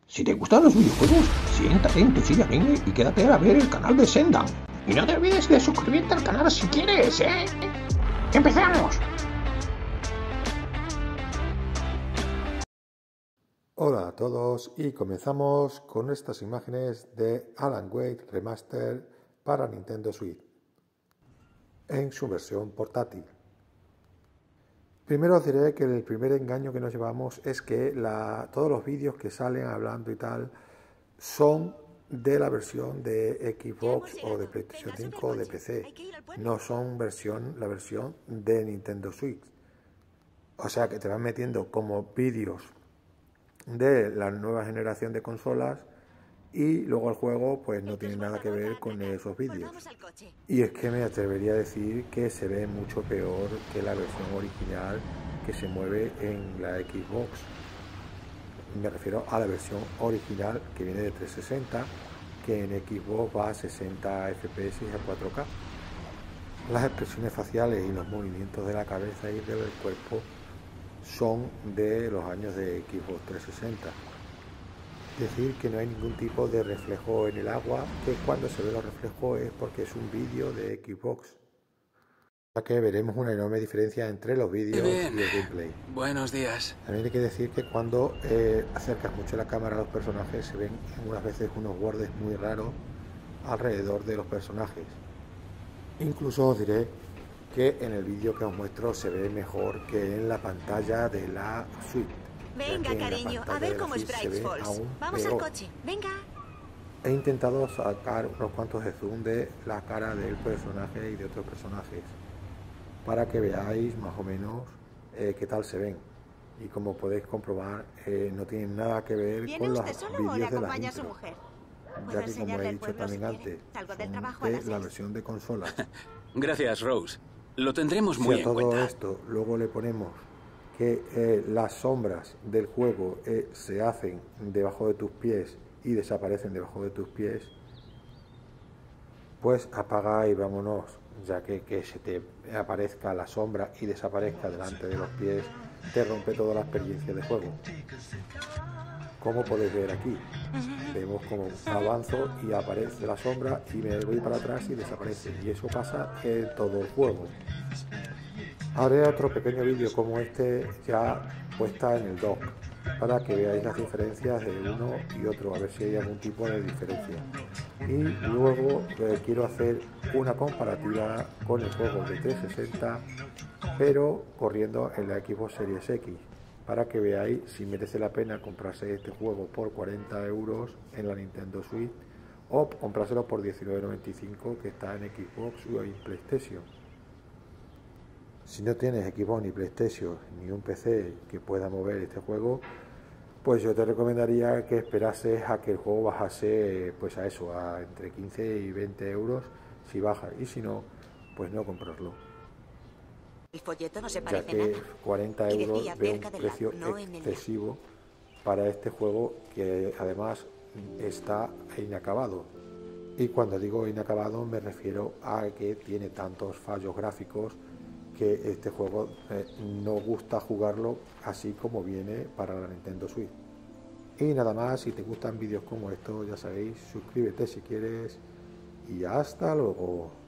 Si te gustan los videojuegos, siéntate atento, sigue y quédate a ver el canal de Sendan. Y no te olvides de suscribirte al canal si quieres, ¿eh? ¡Empezamos! Hola a todos y comenzamos con estas imágenes de Alan Wake Remaster para Nintendo Switch en su versión portátil. Primero os diré que el primer engaño que nos llevamos es que todos los vídeos que salen hablando y tal son de la versión de Xbox o de PlayStation 5 o de PC, no son la versión de Nintendo Switch. O sea que te van metiendo como vídeos de la nueva generación de consolas y luego el juego pues no tiene nada que ver con esos vídeos. Y es que me atrevería a decir que se ve mucho peor que la versión original que se mueve en la Xbox. Me refiero a la versión original que viene de 360, que en Xbox va a 60 FPS y a 4K. Las expresiones faciales y los movimientos de la cabeza y del cuerpo son de los años de Xbox 360. Decir que no hay ningún tipo de reflejo en el agua, que cuando se ve los reflejos es porque es un vídeo de Xbox. Ya que veremos una enorme diferencia entre los vídeos y el gameplay. Buenos días. También hay que decir que cuando acercas mucho la cámara a los personajes se ven unas veces unos bordes muy raros alrededor de los personajes. Incluso os diré que en el vídeo que os muestro se ve mejor que en la pantalla de la Switch. Venga, cariño, a ver cómo es Bright Falls. Vamos al coche, venga. He intentado sacar unos cuantos de zoom de la cara del personaje y de otros personajes para que veáis más o menos qué tal se ven. Y como podéis comprobar, no tienen nada que ver con los vídeos de la intro, ya que, como he dicho también antes, son de la versión de consolas. Gracias, Rose. Lo tendremos muy en cuenta. Si a todo esto luego le ponemos que las sombras del juego se hacen debajo de tus pies y desaparecen debajo de tus pies, pues apaga y vámonos, ya que se te aparezca la sombra y desaparezca delante de los pies te rompe toda la experiencia de juego. Como podéis ver aquí, vemos como avanzo y aparece la sombra y me voy para atrás y desaparece, y eso pasa en todo el juego. Haré otro pequeño vídeo como este ya puesta en el dock para que veáis las diferencias de uno y otro, a ver si hay algún tipo de diferencia. Y luego quiero hacer una comparativa con el juego de 360, pero corriendo en la Xbox Series X, para que veáis si merece la pena comprarse este juego por 40 euros en la Nintendo Switch o comprárselo por 19,95 que está en Xbox o en PlayStation. Si no tienes Xbox ni PlayStation ni un PC que pueda mover este juego, pues yo te recomendaría que esperases a que el juego bajase pues a eso, a entre 15 y 20 euros si baja, y si no, pues no comprarlo. El folleto no se Ya parece que nada. 40 Y euros decía veo cerca un del precio lago, no en el excesivo para este juego que además está inacabado. Y cuando digo inacabado me refiero a que tiene tantos fallos gráficos que este juego no gusta jugarlo así como viene para la Nintendo Switch. Y nada más, si te gustan vídeos como estos, ya sabéis, suscríbete si quieres y hasta luego.